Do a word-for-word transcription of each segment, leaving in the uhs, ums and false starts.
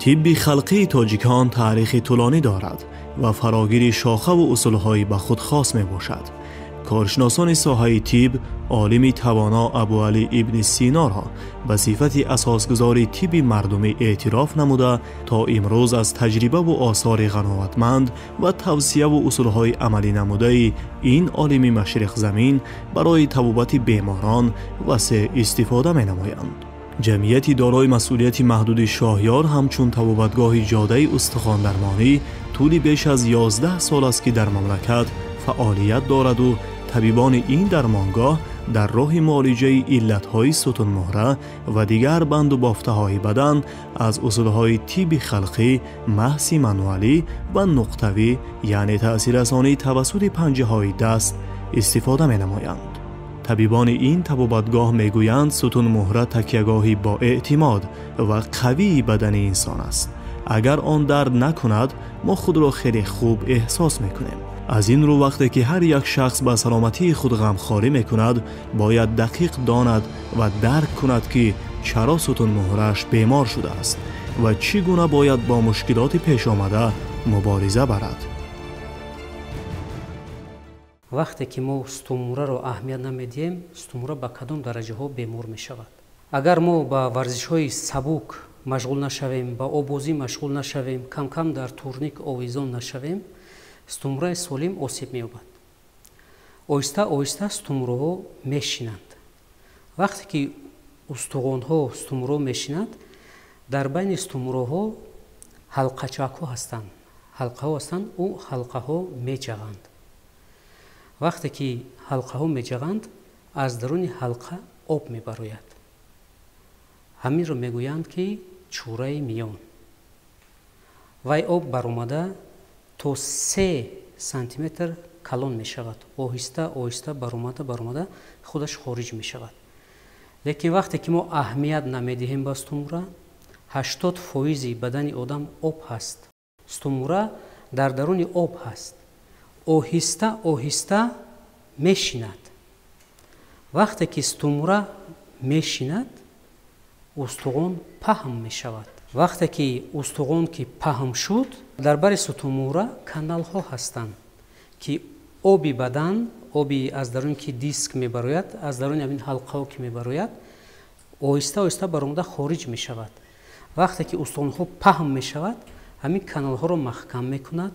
طب خلقی تاجیکان تاریخ طولانی دارد و فراگیر شاخه و اصولهای به خود خاص می باشد. کارشناسان ساحه طب عالم توانا ابو علی ابن سینا را به صفت اساسگزار طب مردمی اعتراف نموده تا امروز از تجربه و آثار قناعتمند و توصیه و اصولهای عملی نموده این عالم مشرق زمین برای طبابت بیماران وسیع استفاده می نمایند. جمعیتی دارای مسئولیت محدود شاهیار همچون طبابتگاه جاده استخوان درمانی طول بیش از یازده سال است که در مملکت فعالیت دارد و طبیبان این درمانگاه در راه معالجه علتهای ستون مهره و دیگر بند و بافته‌های بدن از اصولهای طب خلقی محض مانولی و نقطوی یعنی تأثیررسانی توسط پنجه‌های دست استفاده می‌نمایند. طبیبان این طبابتگاه میگویند ستون مهره تکیه‌گاهی با اعتماد و قوی بدن انسان است. اگر آن درد نکند ما خود را خیلی خوب احساس می‌کنیم. از این رو وقتی که هر یک شخص به سلامتی خود غمخواری میکند باید دقیق داند و درک کند که چرا ستون مهره‌اش بیمار شده است و چگونه باید با مشکلات پیش آمده مبارزه برد. وقتی که ما ستون مهره را اهمیت نمیدیم ستون مهره به کدام درجه ها بیمار می شود. اگر ما با ورزش های سبک مشغول نشویم، با آبازی مشغول نشویم، کم کم در تورنیک آویزان نشویم ستون مهره سالم آسیب می‌یابد. آهسته آهسته ستون مهره‌ها میشینند. وقتی که استخوان‌ها ستون مهره میشینند در بین ستون مهره‌ها حلقه‌چک‌ها هستند. حلقه‌ها هستند او حلقه‌ها میجوند. وقتی که حلقه‌ها میجوند از درون حلقه آب میبراید. همین رو میگویند که چوره میان. وای آب برآمده تا سه سانتیمتر کلان می شود. آهسته آهسته برآمده برآمده خودش خارج می شود. لیکن وقتی که ما اهمیت نمیدهیم به ستون مهره هشتاد فیصد بدن آدم آب هست. ستون مهره در درون آب هست. آهسته آهسته میشیند. وقتی که ستون مهره میشیند استخوان پهن می شود. وقتی که استخوان که پهن شد در بر ستون مهره کانال ها هستند که آبی بدن آبی از درون که دیسک میبراید از درون این حلقه ها که میبراید آهسته آهسته برآمده خارج می شود. وقتی که استخوان ها پهن می شود همین کانال ها را محکم می کند.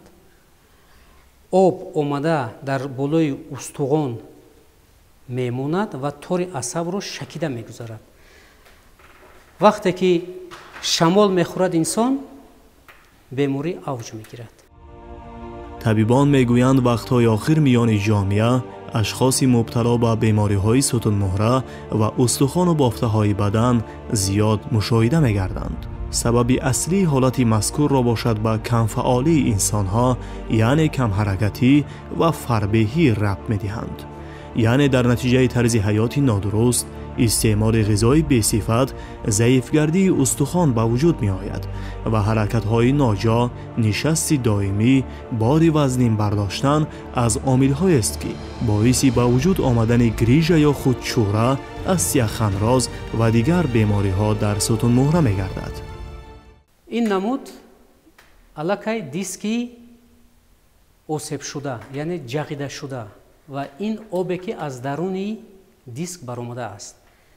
آب آمده در بالای استخوان میماند و تار عصب را شکیده میگذارد. وقتی که شمال میخورد انسان بیماری اوج میگیرد. طبیبان میگویند وقتهای آخر میان جامعه اشخاص مبتلا به بیماری‌های ستون مهره و استخوان و بافته‌های بدن زیاد مشاهده می‌گردند. سبب اصلی حالت مذکور را باشد به کمفعالی انسان‌ها یعنی کم حرکتی و فربهی ربط می‌دهند. یعنی در نتیجه طرز حیاتی نادرست استعمال غذای بی‌صفت ضعیفگردی استخوان به وجود می آید و حرکت‌های ناجا، نشست دائمی، بار وزن برداشتن از عامل‌هایی است که باعث به وجود آمدن گریژ یا خود چوره، استیا خنراز و دیگر بیماری‌ها در ستون مهره می‌گردد. این نمود علاقه دیسکی آسیب شده یعنی جغیده شده و این آبی که از درون دیسک برآمده است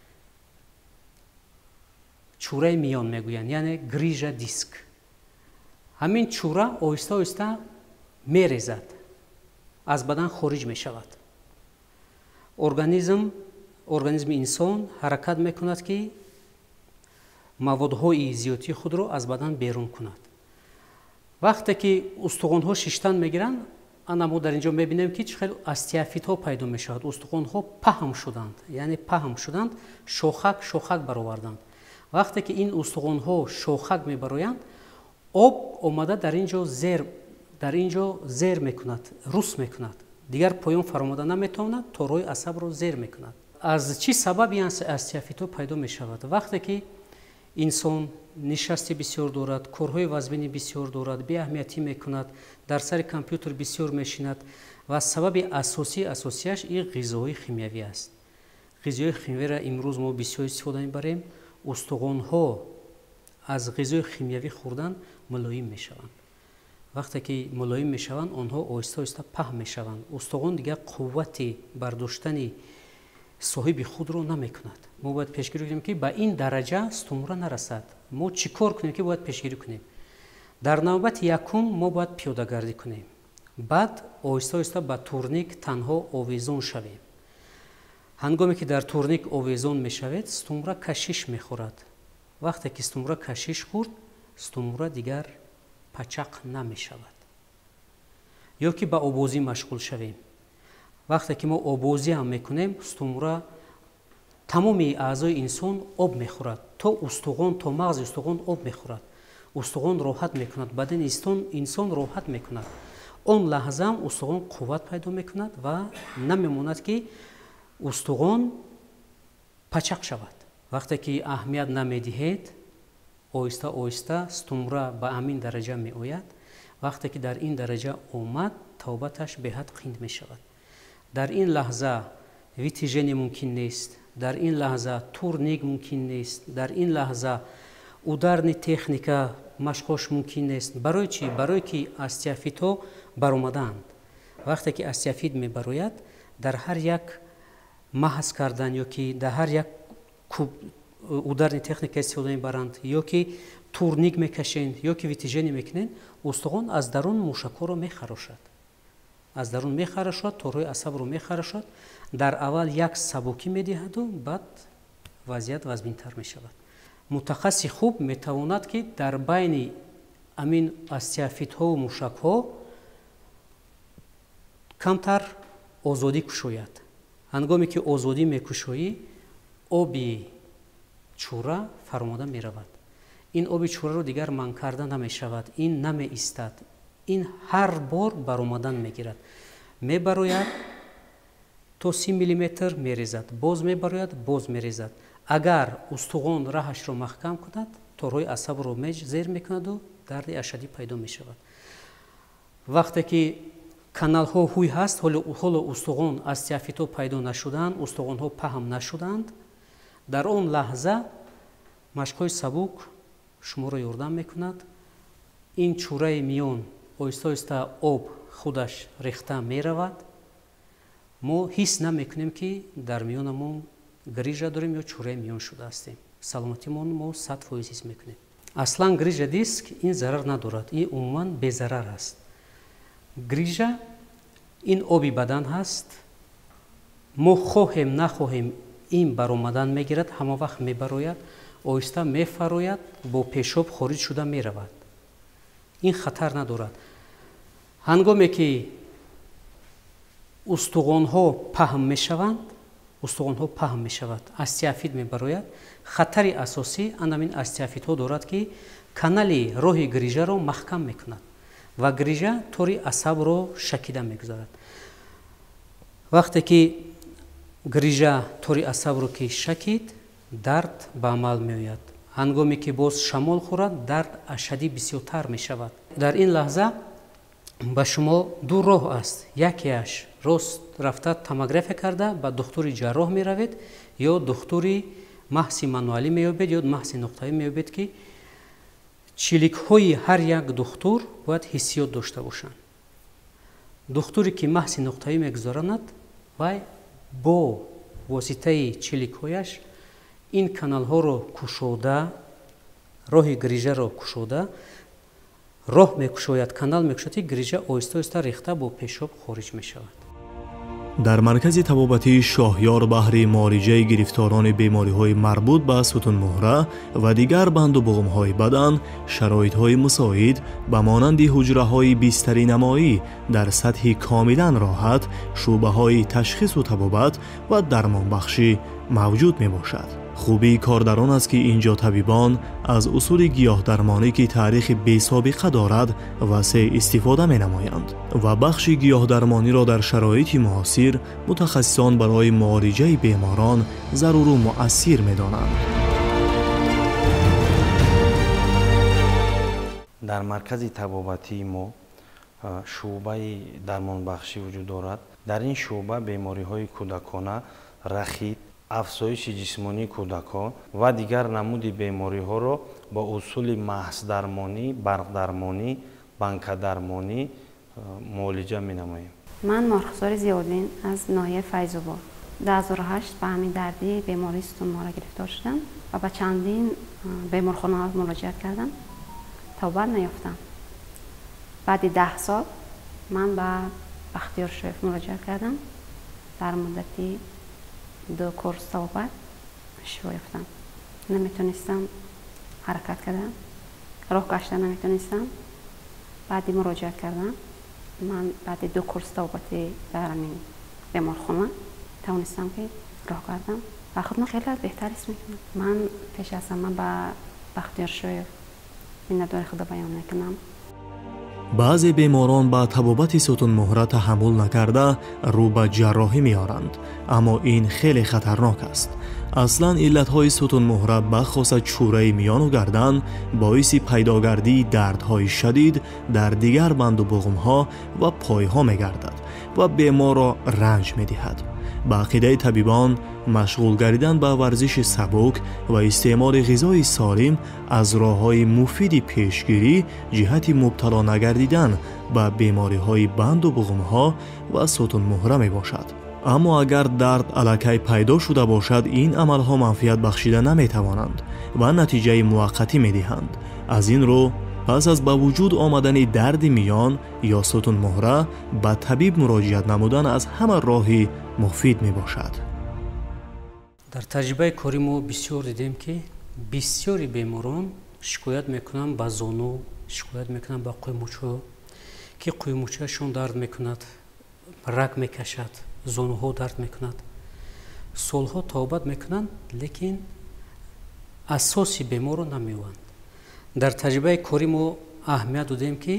چوره میان میگویند یعنی گریژ دیسک. همین چوره آهسته آهسته میریزد از بدن خارج می شود. ارگانیسم ارگانیسم انسان حرکت میکند که موادهای زیادی خود را از بدن بیرون کند. وقتی که استخوان‌ها ششتن میگیرند انا ما در اینجا میبینیم که چقدر استیافیت ها پیدا می شود. استخوان ها پهن شدند یعنی پهن شدند شاخک شاخک برآوردند. وقتی که این استخوان ها شاخک میبرایند آب آمده در اینجا زیر در اینجا زیر میکند رس میکند دیگر پایان فراموده نمیتواند تا روی عصب را زیر میکند. از چی سببی استیافیت ها پیدا می شود؟ وقتی که انسان نشستی بسیار دارد، کارهای وزبینی بسیار دارد، بی اهمیتی میکند، در سر کامپیوتر بسیار میشیند و سبب اساسی اساسیش این غذاهای شیمیایی است. غذاهای شیمیایی را امروز ما بسیار استفاده میبریم. استخوان ها аз ғизои химиявӣ хӯрдан мулоим мешаванд. вақте ки мулоим мешаванд, онҳо оҳиста оҳиста паҳн мешаванд. устуғон дигар қуввати бардоштани соҳиби худро намекунад. мо бояд пешгирӣ кунем ки ба ин дараҷа стумра нарасад. мо чӣ кор кунем ки бояд пешгирӣ кунем? дар навбати якум мо бояд пиёдагардӣ кунем. баъд оҳиста оҳиста ба турник танҳо овезон шавем. ҳангоме ки дар турник овезон мешавед, стумра кашиш мехӯрад. вақте ки стумра кашиш хӯрд, стумра дигар пачақ намешавад. ё ки ба обозӣ машғул шавем. вақте ки мо обозӣ ҳам мекунем, стумра тамоми аъзои инсон об мехӯрад. то устуғон, то мағзи устуғон об мехӯрад. устуғон роҳат мекунад, бадани инсон роҳат мекунад. он лаҳзаам устуғон қувват пайдо мекунад ва намемонад ки устуғон пачақ шавад. вақте ки аҳамият намедиҳед, оҳиста оҳиста стумра ба ҳамин дараҷа меояд. вақте ки дар ин дараҷа омад, тавбаташ беҳад қинд мешавад. дар ин лаҳза витижене мумкин нест, дар ин лаҳза турник мумкин нест, дар ин лаҳза ударни техника машқош мумкин нест. барои чӣ? барое ки остеофитҳо баромадаанд. вақте ки остеофит мебарояд, дар ҳар як маҳз кардан ё ки дар ҳар як ударни техника истифода мебаранд, ё ки турник мекашанд, ё ки витижене мекунанд, устуғон аз дарун мушакҳоро мехарошад. аз дарун мехарошад, торҳои асабро мехарошад. дар аввал як сабукӣ медиҳаду баъд вазъият вазминтар мешавад. мутахассиси хуб метавонад ки дар байни амин остеофитҳо мушакҳо камтар озодӣ кушояд. ҳангоме ки озодӣ мекушоӣ, оби чӯра фаромада меравад. ин оби чӯраро дигар манъ карда намешавад. ин намеистад. ин ҳар бор баромадан мегирад. мебарояд то си миллиметр мерезад, боз мебарояд, боз мерезад. агар устуғон раҳашро маҳкам кунад, торҳои асабро зер мекунаду дарди ашадӣ пайдо мешавад. вақте ки каналҳо ҳуй ҳаст, ҳоло устуғон остеофитҳо пайдо нашуданд, устуғонҳо паҳм нашуданд, дар он лаҳза машқҳои сабук шуморо ёрдам мекунад. ин чӯраи миён оҳиста оҳиста об худаш рехта меравад. мо ҳис намекунем ки дар миёнамон грижа дорем ё чӯраи миён шудаастем. саломатимон мо сад фоиз ҳис мекунем. аслан грижа диск ин зарар надорад. ин умуман безарар аст. грижа ин оби бадан ҳаст. мо хоҳем нахоҳем ин баромадан мегирад, ҳама вақт мебарояд, оҳиста мефарояд, бо пешоб хориҷ шуда меравад. ин хатар надорад. ҳангоме ки устуғонҳо паҳм мешаванд, устуғонҳо паҳм мешавад, остеофит мебарояд, хатари асосӣ анамин остеофитҳо дорад ки канали роҳи грижаро маҳкам мекунад ва грижа тори асабро шакида мегузарад. вақте ки грижа тори асабро ки шакид, дард ба амал меояд. ҳангоме ки боз шамол хӯрад, дард ашадӣ бисёртар мешавад. дар ин лаҳза ба шумо ду роҳ аст. якеаш рост рафта томография карда ба духтури ҷарроҳ меравед ё духтури маҳси мануалӣ меёбед ё маҳси нуқтавӣ меёбед ки чиликҳои ҳар як духтур бояд ҳиссиёт дошта бошанд. духтуре ки маҳси нуқтавӣ мегузаронад, вай бо воситаи чиликҳояш ин каналҳоро кушода, роҳи грижаро кушода, роҳ мекушояд, канал мекушояд, ки грижа оҳиста оҳиста рехта бо пешоб хориҷ мешавад. дар маркази табобатии шоҳёр баҳри муолиҷаи гирифторони бемориҳои марбут ба сутунмӯҳра ва дигар банду буғумҳои бадан шароитҳои мусоид ба монанди ҳуҷраҳои бистаринамоӣ дар сатҳи комилан роҳат, шӯъбаҳои ташхису табобат ва дармонбахшӣ мавҷуд мебошад. хубии кор дар он аст ки инҷо табибон аз усули гиёҳдармонӣ ки таърихи бесобиқа дорад васеъ истифода менамоянд ва бахши гиёҳдармониро дар шароити муосир мутахассисон барои муолиҷаи беморон заруру муассир медонанд. дар маркази табобатии мо шӯъбаи дармонбахшӣ вуҷуд дорад. дар ин шӯъба бемориҳои кӯдакона, рахит, афзоиши ҷисмонии кӯдакҳо ва дигар намуди бемориҳоро бо усули маҳсдармонӣ, барқдармонӣ, банкадармонӣ муолиҷа менамоем. ман морхузори Зиёддин аз ноҳияи Файзобод ду ҳазору ҳашт ба ҳамин дарди бемории сутунмоҳра гирифтор шудам ва ба чандин беморхонаҳо муроҷиат кардам, тавбат наёфтам. баъди даҳ сол ман ба Бахтиёршоев муроҷиат кардам. дар муддати ду курс тавбат шифо ёфтам. наметонистам ҳаракат кардам, роҳ гашта наметонистам. баъди муроҷиат кардам ман баъди ду курс тавбати дар ҳамин беморхона тавонистам ки роҳ гардам ва худам хеле беҳтар ҳис мекунам. ман пеш аз ҳама ба Бахтиёршоев миннатдори худо баён мекунам. баъзе беморон ба табобати сутунмоҳра таҳаммул накарда рӯ ба ҷарроҳӣ меоранд, аммо ин хеле хатарнок аст. аслан иллатҳои сутунмоҳра бахоса чӯраи миёну гардан боиси пайдогардии дардҳои шадид дар дигар банду буғумҳо ва пойҳо мегардад ва беморро ранҷ медиҳад. ба ақидаи табибон, машғул гаридан ба варзиши сабук ва истеъмоли ғизои солим аз роҳҳои муфиди пешгирӣ ҷиҳати мубтало нагардидан ба бемориҳои банду буғумҳо ва сутунмоҳра мебошад. аммо агар дард аллакай пайдо шуда бошад, ин амалҳо манфиат бахшида наметавонанд ва натиҷаи муваққатӣ медиҳанд. аз ин рӯ пас аз ба вуҷуд омадани дарди миён ё сутунмоҳра ба табиб муроҷиат намудан аз ҳама роҳи муфид мебошад. дар таҷрибаи кори мо бисёр дидем ки бисёри беморон шикоят мекунанд ба зону, шикоят мекунанд ба қӯймучҳо, ки қӯймучаашон дард мекунад, раг мекашад, зонуҳо дард мекунад. солҳо тавбат мекунанд, лекин асоси беморро намеёбанд. дар таҷрибаи кори мо аҳамият додем ки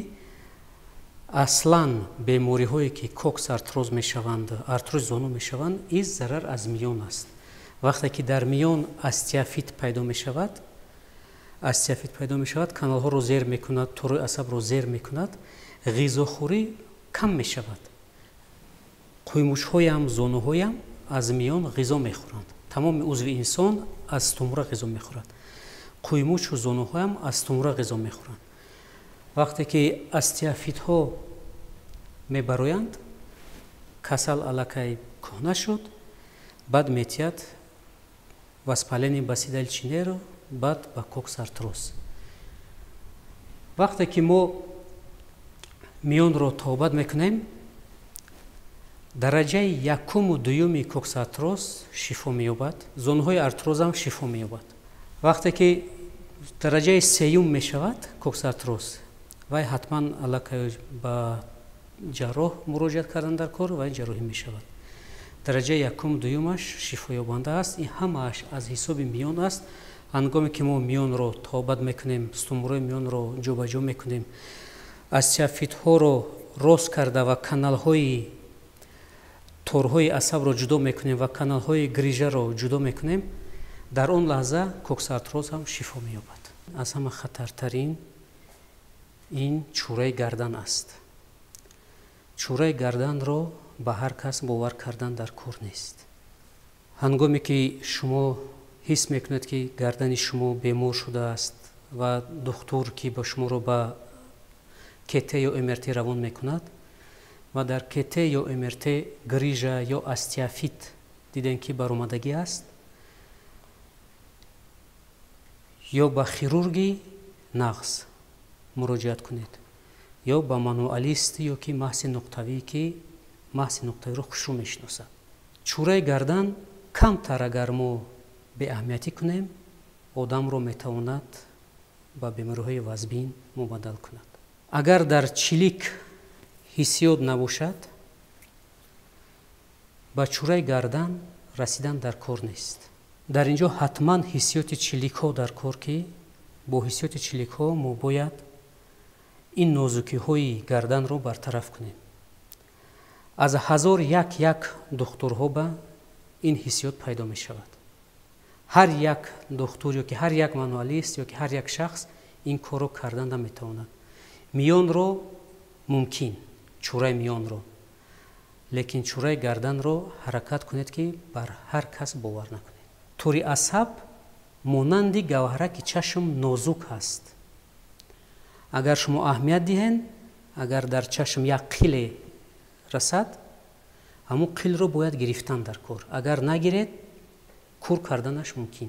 аслан бемориҳое ки кокс артроз мешаванд, артрози зону мешаванд, ин зарар аз миён аст. вақте ки дар миён остеофит пайдо мешавад, остеофит пайдо мешавад, каналҳоро зер мекунад, торои асабро зер мекунад, ғизохӯрӣ кам мешавад. қӯймучҳоям, зонуҳоям аз миён ғизо мехӯранд. тамоми узви инсон аз сутунмоҳра ғизо мехӯрад. қӯймучу зонуҳоям аз сутунмоҳра ғизо мехӯранд. вақте ки остеофитҳо мебароянд, касал аллакай кӯҳна шуд, баъд метиҳад воспаление басидали чинеро, баъд ба кокс артроз. вақте ки мо миёнро тавбат мекунем, дараҷаи якуму дуюми кокс артроз шифо меёбад, зонуҳои артрозам шифо меёбад. вақте ки дараҷаи сеюм мешавад кокс артроз, вай ҳатман аллакай ба ҷарроҳ муроҷиат кардан дар кор ва ҷарроҳӣ мешавад. дараҷаи якум дуюмаш шифоёбанда аст. ин ҳамааш аз ҳисоби миён аст. ҳангоме ки мо миёнро тавбат мекунем, сутунмоҳраи миёнро ҷобаҷо мекунем, остеофитҳоро рост карда ва каналҳои торҳои асабро ҷудо мекунем ва каналҳои грижаро ҷудо мекунем, дар он лаҳза кокс артроз ҳам шифо меёбад. аз ҳама хатартарин ин чӯраи гардан аст. чӯраи гарданро ба ҳар кас бовар кардан дар кор нест. ҳангоме ки шумо ҳис мекунед ки гардани шумо бемор шудааст ва духтур ки ба шуморо ба кт ё мрт равон мекунад ва дар кт ё мрт грижа ё остеофит дидем ки баромадагӣ аст, ё ба хирурги нағз муроҷиат кунед, ё ба мануалист ё ки маҳси нуқтавӣ ки маҳси нуқтавиро хушрӯ мешиносад. чӯраи гардан камтар агар мо беаҳамиятӣ кунем, одамро метавонад ба бемориҳои вазбин мубаддал кунад. агар дар чилик ҳиссиёт набошад, ба чӯраи гардан расидан дар кор нест. дар инҷо ҳатман ҳиссиёти чиликҳо дар кор ки бо ҳиссиёти чиликҳо мо бояд ин нозукиҳои гарданро бартараф кунем. аз ҳазор як як духтурҳо ба ин ҳиссиёт пайдо мешавад. ҳар як духтур ё ки ҳар як мануалист ё ки ҳар як шахс ин корро кардан наметавонад. миёнро мумкин, чӯраи миёнро, лекин чураи гарданро ҳаракат кунед ки бар ҳар кас бовар накунед. тури асаб монанди гавҳараки чашм нозук ҳаст. агар шумо аҳамият диҳед, агар дар чашм як қиле расад, ҳамун қилро бояд гирифтан дар кор. агар нагиред, кур карданаш мумкин.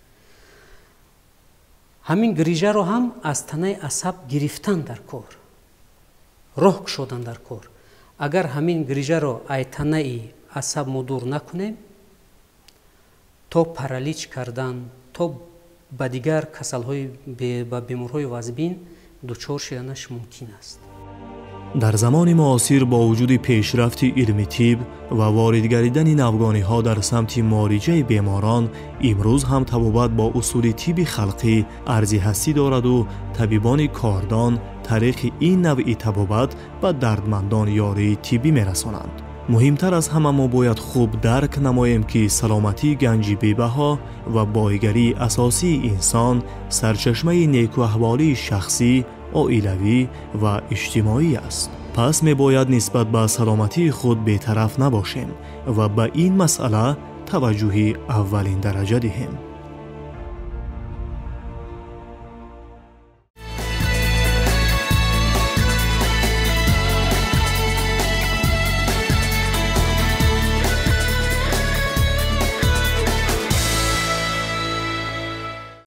ҳамин грижаро ҳам аз танаи асаб гирифтан дар кор, роҳ кушодан дар кор. агар ҳамин грижаро ай танаи асаб мо дур накунем, то паралич кардан, то ба дигар касалҳои ба беморҳои вазбин дучор шиданаш мумкин аст. дар замони муосир бо вуҷуди пешрафти илми тиб ва ворид гардидани навгониҳо дар самти муолиҷаи беморон, имрӯз ҳам табобат бо усули тиби халқӣ арзи ҳастӣ дораду табибони кордон тариқи ин навъи табобат ба дардмандон ёрии тиббӣ мерасонанд. муҳимтар аз ҳама мо бояд хуб дарк намоем ки саломатии ганҷи бебаҳо ва боигарии асосии инсон сарчашмаи некуаҳволии шахсӣ, оилавӣ ва иҷтимоӣ аст. пас мебояд нисбат ба саломатии худ бетараф набошем ва ба ин масъала таваҷҷӯҳи аввалин дараҷа диҳем.